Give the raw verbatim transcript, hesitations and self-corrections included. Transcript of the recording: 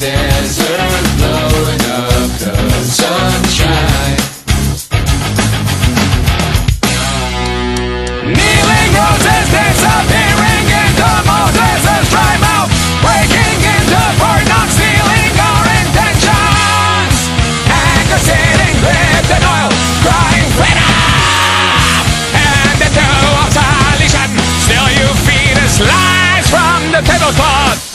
desert, blowing up the sunshine. Kneeling roses disappearing into Moses' dry mouth, breaking into part, not stealing our intentions. Anger sitting lipped and oil, crying freedom. And the two of solution, still you feed us lies from the tablecloth.